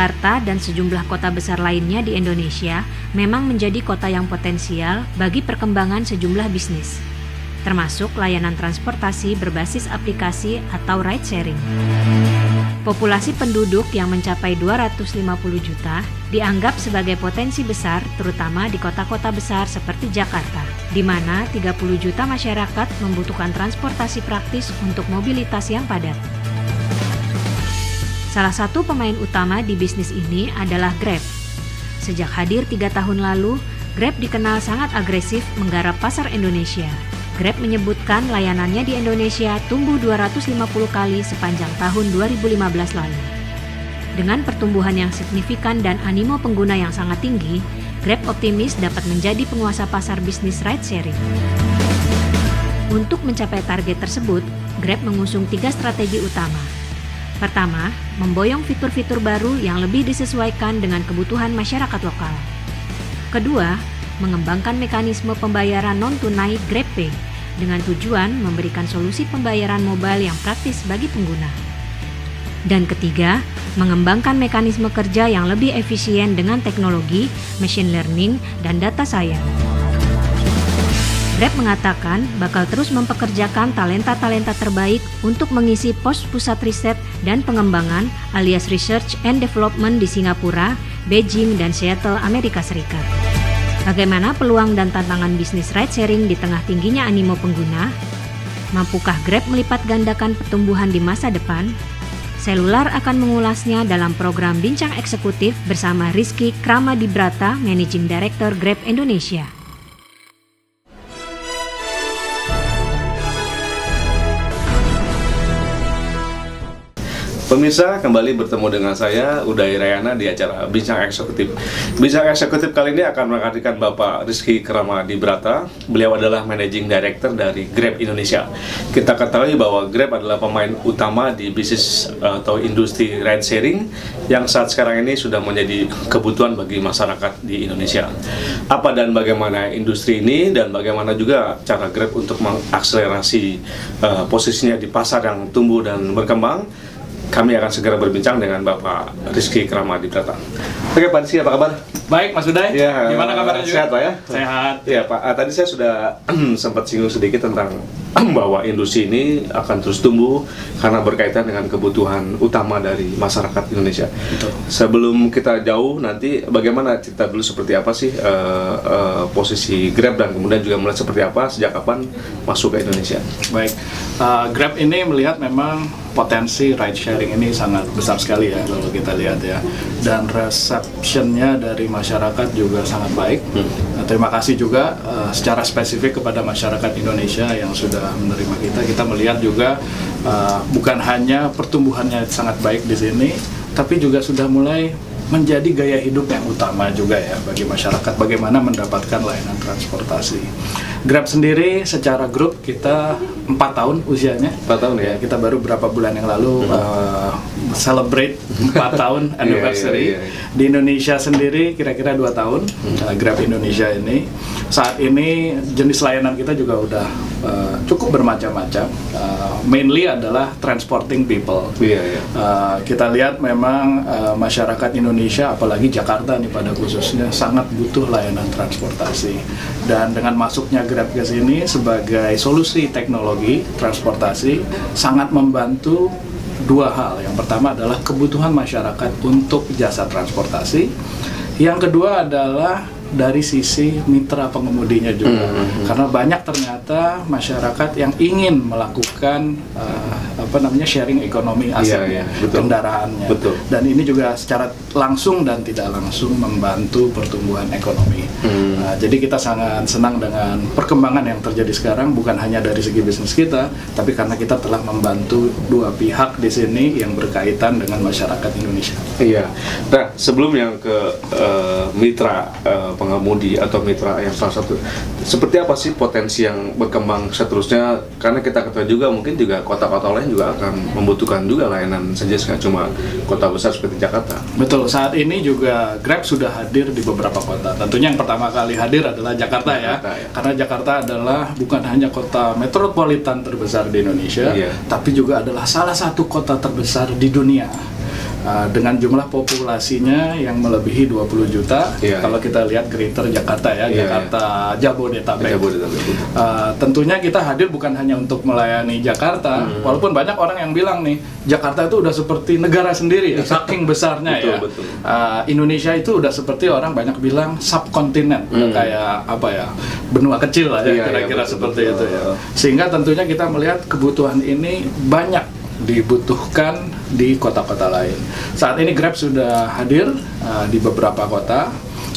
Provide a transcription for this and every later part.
Jakarta dan sejumlah kota besar lainnya di Indonesia memang menjadi kota yang potensial bagi perkembangan sejumlah bisnis, termasuk layanan transportasi berbasis aplikasi atau ride sharing. Populasi penduduk yang mencapai 250 juta dianggap sebagai potensi besar terutama di kota-kota besar seperti Jakarta, di mana 30 juta masyarakat membutuhkan transportasi praktis untuk mobilitas yang padat. Salah satu pemain utama di bisnis ini adalah Grab. Sejak hadir 3 tahun lalu, Grab dikenal sangat agresif menggarap pasar Indonesia. Grab menyebutkan layanannya di Indonesia tumbuh 250 kali sepanjang tahun 2015 lalu. Dengan pertumbuhan yang signifikan dan animo pengguna yang sangat tinggi, Grab optimis dapat menjadi penguasa pasar bisnis ride sharing. Untuk mencapai target tersebut, Grab mengusung 3 strategi utama. Pertama, memboyong fitur-fitur baru yang lebih disesuaikan dengan kebutuhan masyarakat lokal. Kedua, mengembangkan mekanisme pembayaran non-tunai GrabPay dengan tujuan memberikan solusi pembayaran mobile yang praktis bagi pengguna. Dan ketiga, mengembangkan mekanisme kerja yang lebih efisien dengan teknologi, machine learning, dan data science. Grab mengatakan bakal terus mempekerjakan talenta-talenta terbaik untuk mengisi pos pusat riset dan pengembangan alias Research and Development di Singapura, Beijing, dan Seattle, Amerika Serikat. Bagaimana peluang dan tantangan bisnis ride sharing di tengah tingginya animo pengguna? Mampukah Grab melipat gandakan pertumbuhan di masa depan? Selular akan mengulasnya dalam program Bincang Eksekutif bersama Rizky Kramadibrata, Managing Director Grab Indonesia. Pemirsa, kembali bertemu dengan saya, Uday Rayana, di acara Bincang Eksekutif. Bincang Eksekutif kali ini akan menghadirkan Bapak Rizky Kramadibrata. Beliau adalah Managing Director dari Grab Indonesia. Kita ketahui bahwa Grab adalah pemain utama di bisnis atau industri ride sharing yang saat sekarang ini sudah menjadi kebutuhan bagi masyarakat di Indonesia. Apa dan bagaimana industri ini dan bagaimana juga cara Grab untuk mengakselerasi posisinya di pasar yang tumbuh dan berkembang? Kami akan segera berbincang dengan Bapak Rizky Kramadibrata. Oke, Pak Rizky, apa kabar? Baik, Mas Uday. Ya, gimana kabarnya juga? Sehat, Pak ya? Sehat. Ya, Pak. Tadi saya sudah sempat singgung sedikit tentang bahwa industri ini akan terus tumbuh karena berkaitan dengan kebutuhan utama dari masyarakat Indonesia. Betul. Sebelum kita jauh nanti, bagaimana cerita dulu seperti apa sih posisi Grab dan kemudian juga mulai seperti apa, sejak kapan masuk ke Indonesia? Baik, Grab ini melihat memang potensi ride sharing ini sangat besar sekali ya kalau kita lihat ya, dan receptionnya dari masyarakat juga sangat baik. Terima kasih juga secara spesifik kepada masyarakat Indonesia yang sudah menerima kita. Kita melihat juga bukan hanya pertumbuhannya sangat baik di sini, tapi juga sudah mulai menjadi gaya hidup yang utama juga ya bagi masyarakat, bagaimana mendapatkan layanan transportasi. Grab sendiri secara grup kita 4 tahun usianya. 4 tahun ya? Kita baru beberapa bulan yang lalu celebrate 4 tahun anniversary. Di Indonesia sendiri kira-kira 2 tahun Grab Indonesia ini. Saat ini jenis layanan kita juga udah cukup bermacam-macam. Mainly adalah transporting people. Kita lihat memang masyarakat Indonesia, apalagi Jakarta nih pada khususnya, sangat butuh layanan transportasi. Dan dengan masuknya Grab ke sini sebagai solusi teknologi transportasi sangat membantu 2 hal. Yang pertama adalah kebutuhan masyarakat untuk jasa transportasi. Yang kedua adalah dari sisi mitra pengemudinya juga, karena banyak ternyata masyarakat yang ingin melakukan sharing ekonomi asetnya, kendaraannya, dan ini juga secara langsung dan tidak langsung membantu pertumbuhan ekonomi. Jadi kita sangat senang dengan perkembangan yang terjadi sekarang, bukan hanya dari segi bisnis kita, tapi karena kita telah membantu 2 pihak di sini yang berkaitan dengan masyarakat Indonesia. Iya. Nah, sebelum yang ke mitra pengemudi atau mitra yang salah satu, seperti apa sih potensi yang berkembang seterusnya? Karena kita ketahui juga mungkin juga kota-kota lain juga akan membutuhkan juga layanan saja, nggak cuma kota besar seperti Jakarta. Betul, saat ini juga Grab sudah hadir di beberapa kota. Tentunya yang pertama kali hadir adalah Jakarta ya. Karena Jakarta adalah bukan hanya kota metropolitan terbesar di Indonesia, tapi juga adalah salah satu kota terbesar di dunia. dengan jumlah populasinya yang melebihi 20 juta. Kalau kita lihat Greater Jakarta ya, Jakarta Jabodetabek. Tentunya kita hadir bukan hanya untuk melayani Jakarta, walaupun banyak orang yang bilang nih Jakarta itu udah seperti negara sendiri ya, saking besarnya ya. Indonesia itu udah seperti orang banyak bilang subkontinen, kayak apa ya, benua kecil lah ya, kira-kira seperti itu ya. Sehingga tentunya kita melihat kebutuhan ini banyak dibutuhkan di kota-kota lain. Saat ini Grab sudah hadir di beberapa kota,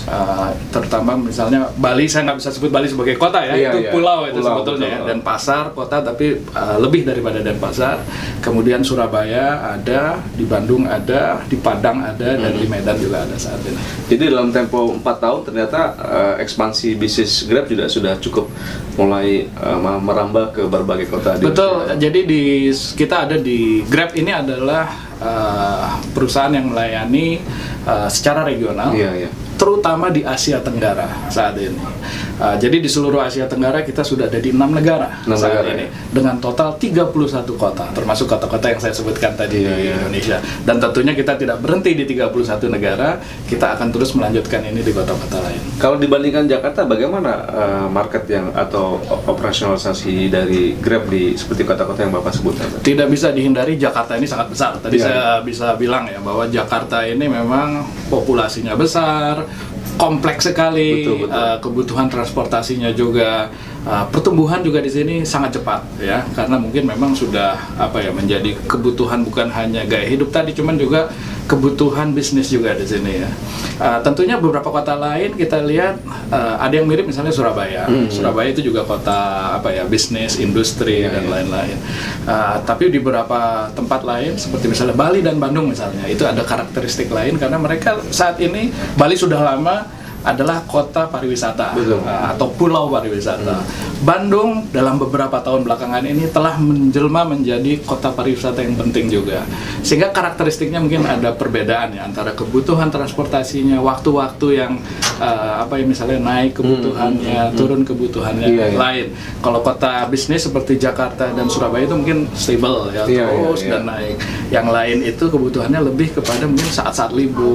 terutama misalnya Bali. Saya nggak bisa sebut Bali sebagai kota ya, itu pulau itu sebetulnya ya. Dan pasar kota, tapi lebih daripada Denpasar. Kemudian Surabaya ada, di Bandung ada, di Padang ada, dan di Medan juga ada saat ini. Jadi dalam tempo 4 tahun ternyata ekspansi bisnis Grab juga sudah cukup mulai merambah ke berbagai kota. Betul. Jadi kita ada di Grab ini adalah perusahaan yang melayani secara regional, terutama di Asia Tenggara saat ini. Jadi di seluruh Asia Tenggara kita sudah ada di 6 negara saat ini, dengan total 31 kota, termasuk kota-kota yang saya sebutkan tadi di Indonesia. Dan tentunya kita tidak berhenti di 31 negara, kita akan terus melanjutkan ini di kota-kota lain. Kalau dibandingkan Jakarta, bagaimana market yang atau operasionalisasi dari Grab di seperti kota-kota yang Bapak sebutkan? Tidak bisa dihindari, Jakarta ini sangat besar. Tadi saya bisa bilang ya bahwa Jakarta ini memang populasinya besar, kompleks sekali, kebutuhan transportasinya juga, pertumbuhan juga di sini sangat cepat ya, karena mungkin memang sudah menjadi kebutuhan bukan hanya gaya hidup tadi, cuman juga kebutuhan bisnis juga di sini ya. Tentunya beberapa kota lain kita lihat ada yang mirip, misalnya Surabaya. Surabaya itu juga kota bisnis, industri dan lain-lain. Tapi di beberapa tempat lain seperti misalnya Bali dan Bandung misalnya, itu ada karakteristik lain karena mereka saat ini, Bali sudah lama adalah kota pariwisata atau pulau pariwisata. Bandung dalam beberapa tahun belakangan ini telah menjelma menjadi kota pariwisata yang penting juga. Sehingga karakteristiknya mungkin ada perbedaan ya antara kebutuhan transportasinya, waktu-waktu yang misalnya naik kebutuhannya, turun kebutuhannya lain. Kalau kota bisnis seperti Jakarta dan Surabaya itu mungkin stable ya, terus dan naik. Yang lain itu kebutuhannya lebih kepada mungkin saat-saat libur,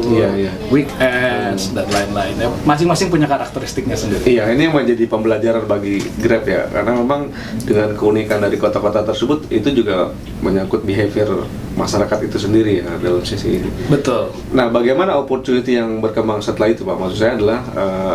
weekends dan lain-lain ya. Masing-masing punya karakteristiknya sendiri. Iya, ini yang menjadi pembelajaran bagi Grab ya, karena memang dengan keunikan dari kota-kota tersebut itu juga menyangkut behavior masyarakat itu sendiri ya dalam sisi ini. Betul. Nah, bagaimana opportunity yang berkembang setelah itu, Pak? Maksud saya adalah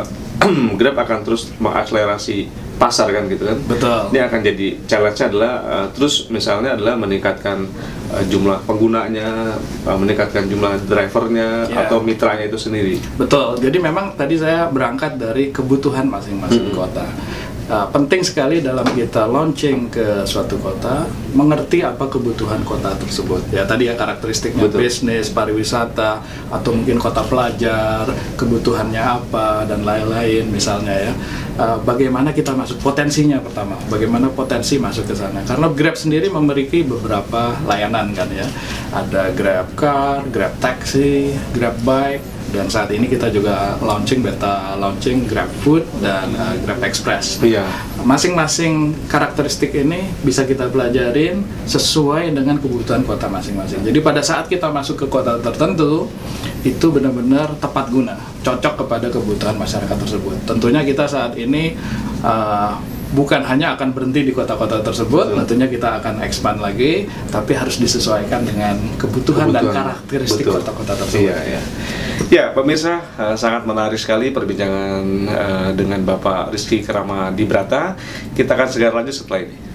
Grab akan terus mengakselerasi pasar kan gitu kan. Betul. Ini akan jadi challenge-nya adalah terus misalnya adalah meningkatkan jumlah penggunanya, meningkatkan jumlah drivernya atau mitranya itu sendiri. Betul. Jadi memang tadi saya berangkat dari kebutuhan masing-masing kota. Penting sekali dalam kita launching ke suatu kota, mengerti apa kebutuhan kota tersebut. Ya tadi ya karakteristiknya, bisnis, pariwisata, atau mungkin kota pelajar, kebutuhannya apa dan lain-lain misalnya ya. Bagaimana kita masuk potensinya pertama, bagaimana potensi masuk ke sana. Karena Grab sendiri memiliki beberapa layanan kan ya. Ada Grab Car, Grab Taxi, Grab Bike, dan saat ini kita juga beta launching Grab Food dan Grab Express. Masing-masing karakteristik ini bisa kita pelajarin sesuai dengan kebutuhan kota masing-masing. Jadi pada saat kita masuk ke kota tertentu, itu benar-benar tepat guna, cocok kepada kebutuhan masyarakat tersebut. Tentunya kita saat ini bukan hanya akan berhenti di kota-kota tersebut, tentunya kita akan expand lagi, tapi harus disesuaikan dengan kebutuhan dan karakteristik kota-kota tersebut. Ya, pemirsa, sangat menarik sekali perbincangan dengan Bapak Rizky Kramadibrata. Kita akan segera lanjut setelah ini.